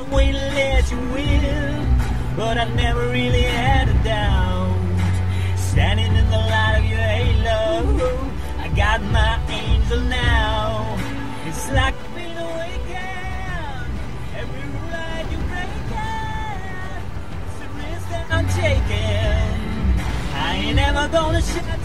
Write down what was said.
way to let you win, but I never really had a doubt. Standing in the light of your halo, I got my angel now. It's like being awakened. Every rule I do breaking, it's the risk that I'm taking. I ain't ever gonna shut